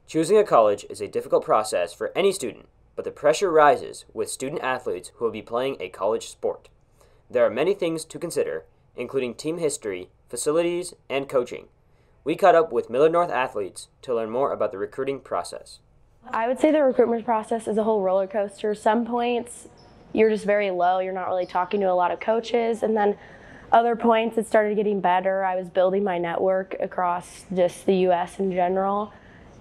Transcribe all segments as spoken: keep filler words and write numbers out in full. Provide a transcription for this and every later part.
Choosing a college is a difficult process for any student, but the pressure rises with student athletes who will be playing a college sport. There are many things to consider, including team history, facilities, and coaching. We caught up with Millard North athletes to learn more about the recruiting process. I would say the recruitment process is a whole roller coaster. Some points you're just very low, you're not really talking to a lot of coaches, and then other points it started getting better. I was building my network across just the U S in general,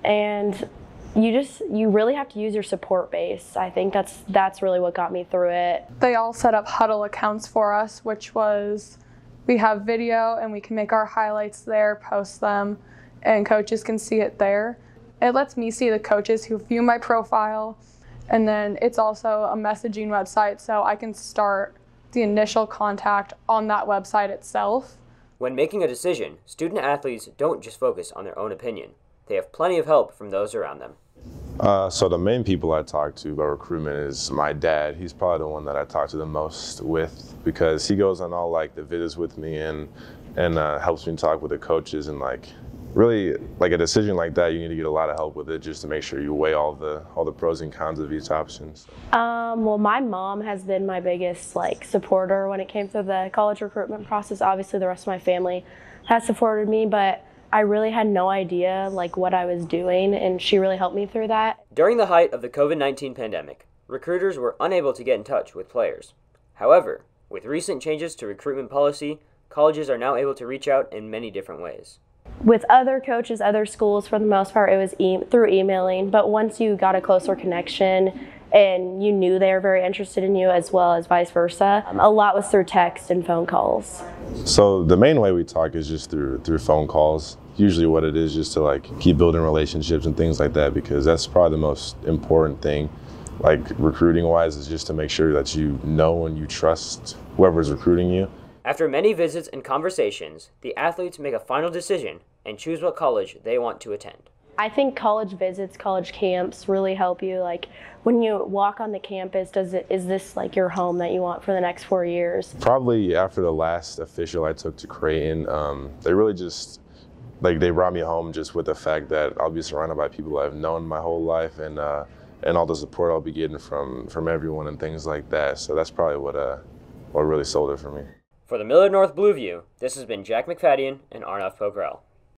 and you just you really have to use your support base. I think that's that's really what got me through it. They all set up huddle accounts for us, which was we have video and we can make our highlights there, post them, and coaches can see it there. It lets me see the coaches who view my profile, and then it's also a messaging website, so I can start the initial contact on that website itself. When making a decision, student athletes don't just focus on their own opinion. They have plenty of help from those around them. Uh, so the main people I talk to about recruitment is my dad. He's probably the one that I talk to the most with, because he goes on all like the visits with me and and uh, helps me talk with the coaches, and like really like a decision like that you need to get a lot of help with it just to make sure you weigh all the all the pros and cons of each option. So. Um, well, my mom has been my biggest like supporter when it came to the college recruitment process. Obviously, the rest of my family has supported me, but I really had no idea like what I was doing, and she really helped me through that. During the height of the COVID nineteen pandemic, recruiters were unable to get in touch with players. However, with recent changes to recruitment policy, colleges are now able to reach out in many different ways. With other coaches, other schools, for the most part, it was e- through emailing, but once you got a closer connection and you knew they were very interested in you as well as vice versa, um, a lot was through text and phone calls. So the main way we talk is just through through phone calls. Usually what it is just to like keep building relationships and things like that, because that's probably the most important thing, like recruiting wise, is just to make sure that you know and you trust whoever's recruiting you. After many visits and conversations, the athletes make a final decision and choose what college they want to attend. I think college visits, college camps really help you. Like when you walk on the campus, does it is this like your home that you want for the next four years? Probably after the last official I took to Creighton, um, they really just like they brought me home just with the fact that I'll be surrounded by people I've known my whole life, and uh, and all the support I'll be getting from from everyone and things like that. So that's probably what uh what really sold it for me. For the Millard North Blueview, this has been Jack McFadden and Arnav Pogrell.